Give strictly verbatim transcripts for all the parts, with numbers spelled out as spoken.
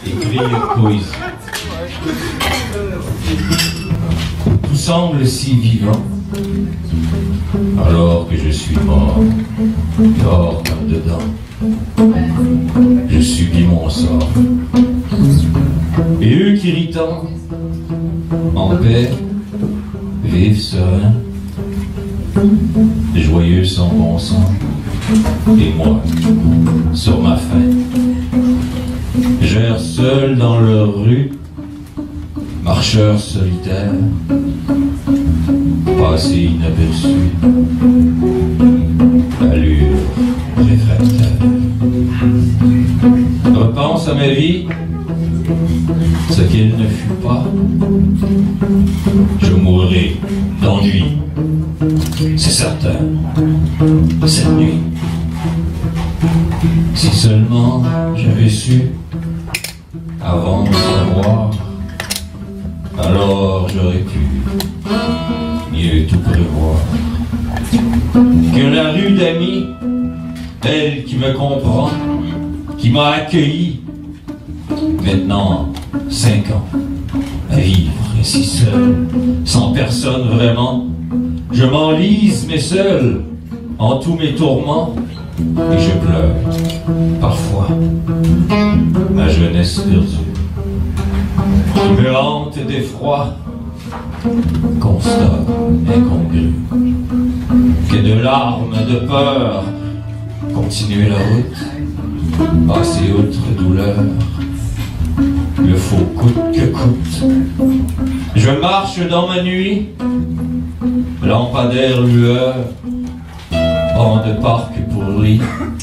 écrire poésie. Tout semble si vivant, alors que je suis mort, dehors comme dedans. Je subis mon sort. Et eux qui ritant, en paix, vivent sereins, joyeux sans bon sens, et moi, sur ma faim, j'erre seul dans leur rue, marcheur solitaire, passé inaperçu, allure réfractaire. Repense à ma vie, ce qu'elle ne fut pas. Je mourrai d'ennui, c'est certain, cette nuit. Si seulement j'avais su, avant de savoir, alors j'aurais pu mieux tout prévoir. Que la rue d'amis, elle qui me comprend, qui m'a accueilli, maintenant cinq ans, à vivre ainsi seul, sans personne vraiment, je m'enlise mais seul, en tous mes tourments, et je pleure, parfois, ma jeunesse perdue, qui me hante d'effroi, constat incongru, que de larmes de peur, continuer la route, passer outre douleur, le faux coûte que coûte. Je marche dans ma nuit, lampadaire lueur, banc de parc pour lit,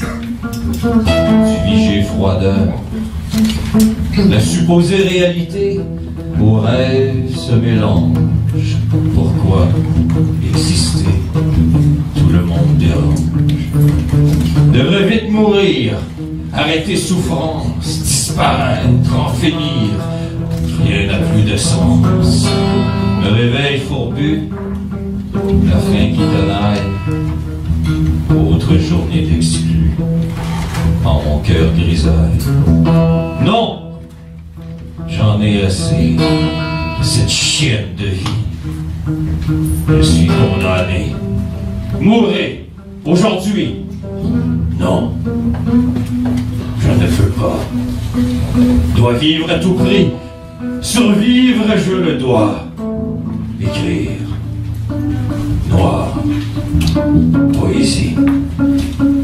du vigé froideur. La supposée réalité au rêve se mélange. Pourquoi exister? Tout le monde dérange. Devrais vite mourir, arrêter souffrance, disparaître, en finir. Rien n'a plus de sens. Me réveil fourbu, la faim qui tenaille. Autre journée d'exclus, en mon cœur grisaille. Non! J'en ai assez de cette chienne de vie. Je suis condamné. Mourrez aujourd'hui. Non, je ne peux pas. Dois vivre à tout prix. Survivre, je le dois. Écrire. Noir. Poésie.